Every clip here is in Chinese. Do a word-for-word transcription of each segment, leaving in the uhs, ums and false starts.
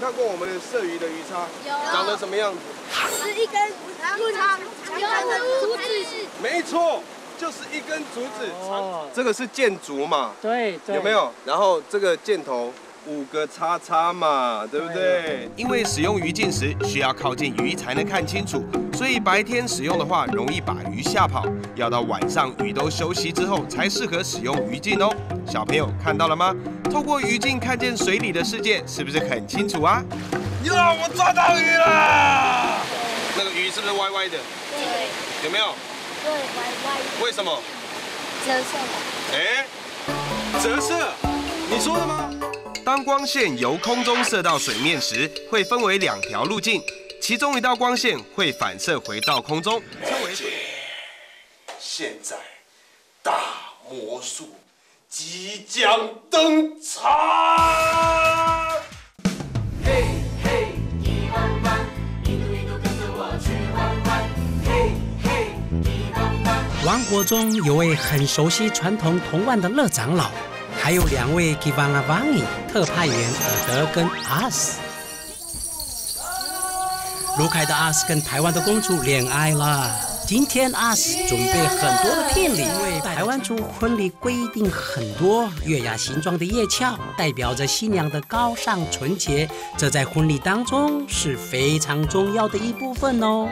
看过我们的射鱼的鱼叉？有。长得什么样子？ 是一根棍长长的竹子。 没错，就是一根竹子。哦。这个是箭竹嘛？ 对对。 有没有？然后这个箭头。 五个叉叉嘛，对不对？ 因为使用鱼镜时需要靠近鱼才能看清楚，所以白天使用的话容易把鱼吓跑，要到晚上鱼都休息之后才适合使用鱼镜哦。小朋友看到了吗？透过鱼镜看见水里的世界，是不是很清楚啊？哟，我抓到鱼了！那个鱼是不是歪歪的？对。有没有？ 对，歪歪的。 为什么？ 折射。 哎，折射？你说的吗？ 当光线由空中射到水面时，会分为两条路径，其中一道光线会反射回到空中，称为。 现在，大魔术即将登场！嘿嘿，一弯弯，一路一路跟着我去弯弯。嘿嘿，一弯弯。 王国中有位很熟悉传统童玩的乐长老。 还有两位 Giovanni 特派员尔德跟阿斯。卢凯的阿斯跟台湾的公主恋爱了。今天阿斯准备很多的聘礼，因为台湾族婚礼规定很多月牙形状的叶鞘，代表着新娘的高尚纯洁，这在婚礼当中是非常重要的一部分哦。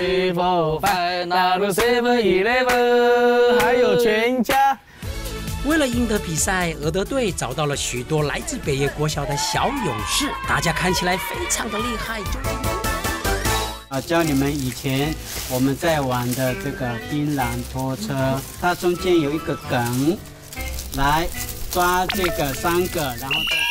还有全家。 为了赢得比赛，俄德队找到了许多来自北野国小的小勇士，大家看起来非常的厉害。 啊，教你们以前我们在玩的这个槟榔拖车，它中间有一个梗，来抓这个三个，然后再。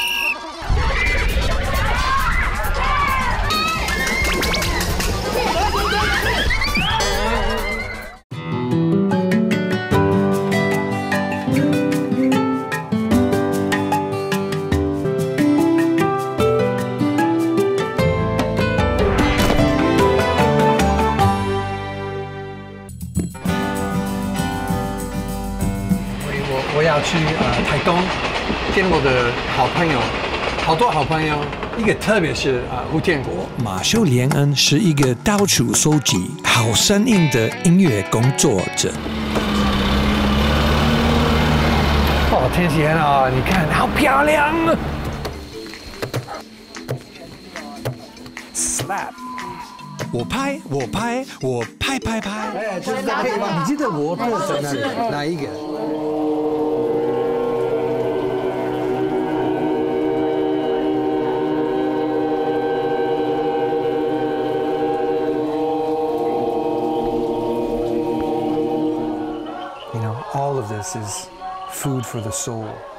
我要去呃台东见我的好朋友，好多好朋友，一个特别是啊、呃、胡天国。 马修·连恩是一个到处收集好声音的音乐工作者。 哦，天气很好，你看好漂亮啊 ！Slap。 我拍，我拍，我拍拍拍。 哎，就是这个吗？你记得我做什么？哪一个？ You know, all of this is food for the soul.